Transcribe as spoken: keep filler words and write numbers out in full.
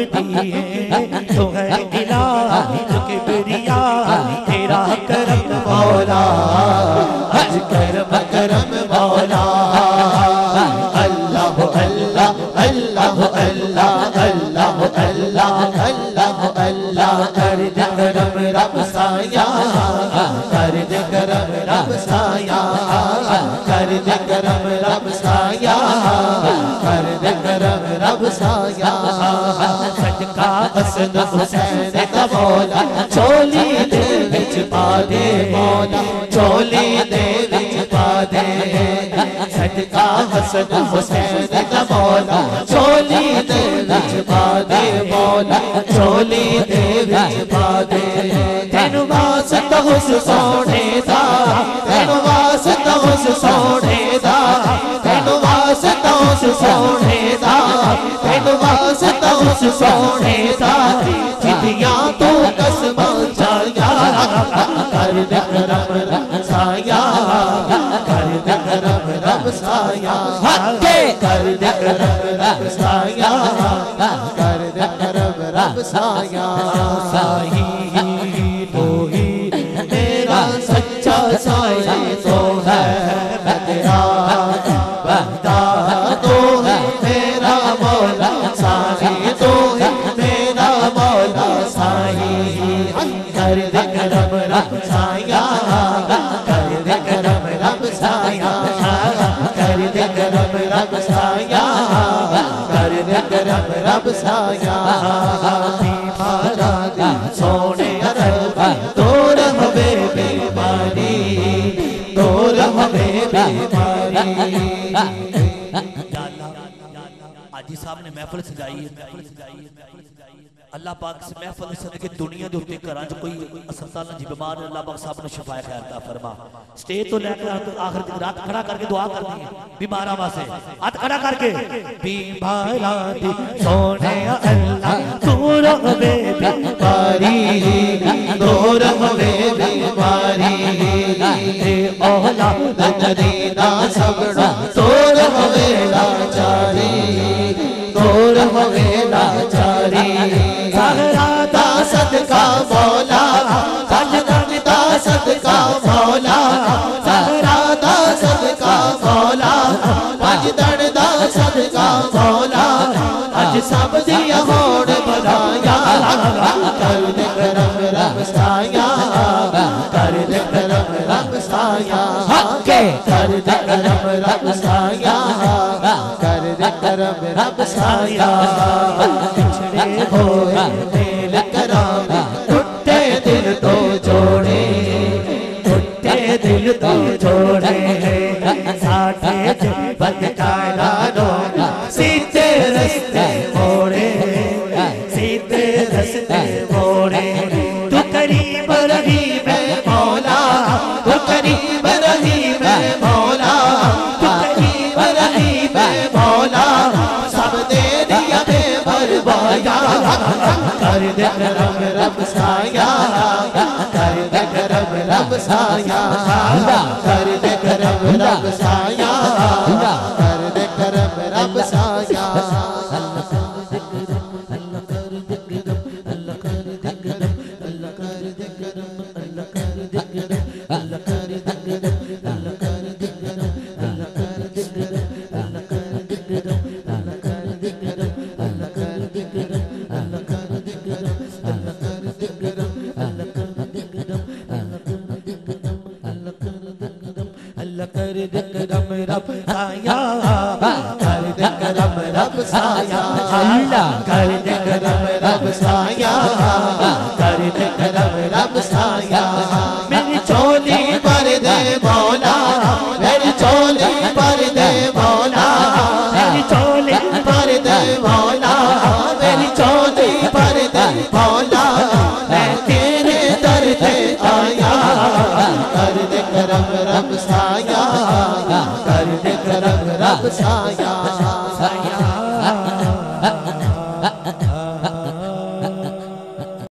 مانگتی ہے تو ہے الہ جو کبریا تیرا کرم مولا حج کرم کرم مولا اللہ اللہ اللہ اللہ اللہ اللہ اللہ اللہ کر دے کرم رب سایہ کر دے کرم رب سایہ کر دے کرم رب سایہ کر دے کرم رب سایہ صدقہ حسن حسین دا مولا چولی دے وچ پا دے مولا چولی دے وچ پا دے صدقہ حسن حسین دا مولا چولی دے وچ پا دے مولا چولی دے وچ پا دے تینو واسطہ اس سونے دا تینو واسطہ اس سونے دا تینو واسطہ اس سونے دا تینو واسطہ اس سونے دا چڑیاں تو قسم چایا کر دے کرم رب سایہ کر دے کرم رب سایہ کر دے کرم رب سایہ کر دے کرم رب سایہ سائی تو ہی میرا سچا سایہ تو ہے میں تیرا بندہ تو ہے میرا مولا سائی تو ہے میرا مولا سائی کر دے کرم رب سایہ کر دے کرم رب سایہ کر دے کرم رب سایہ کر دے کرم رب سایہ بیمارا دی سونے رب دور ہمیں بیماری دور ہمیں بیماری آجی صاحب نے محفل سجائی اللہ پاک سے محفل صدقے دنیا دے ہوتے کران جو کوئی اسلطانہ جی بیمار ہے اللہ پاک صاحب نے شفاء خیر عطا فرما سٹیج تو لے کر آخر تک رات کھڑا کر کے دعا کرنی ہے بیمارہ واسے ہاتھ کھڑا کر کے بیمارہ دی سونے اللہ دور ہمیں بیماری دور ہمیں بیماری اے اولا لندرینا سبڑا دور ہمیں لاچاری دور ہمیں لاچاری زہرا دا صدقہ مولا سجدن دا صدقہ مولا زہرا دا صدقہ مولا سجدن دا صدقہ مولا اج سب دیا ہوڑ بنایا کر دے کرم رب سایہ کر دے کرم رب سایہ کر دے کرم رب سایہ کر دے کرم رب سایہ بچھڑے ہوئے دل کرام ٹوٹے دل تو جوڑے ٹوٹے دل تو جوڑے ساٹھے جبت کائنانوں سیدھے رستے موڑے سیدھے رستے موڑے تو قریب رحیم مولا تو قریب رحیم مولا تو قریب رحیم مولا سب دے دیا بے بربایا کر دے کرم رب سایہ کر دے کرم رب سایہ کر دے کرم رب سایہ کر دے کرم رب سایہ کر دے کرم رب سایہ کر دے کرم رب سایہ کر دے کرم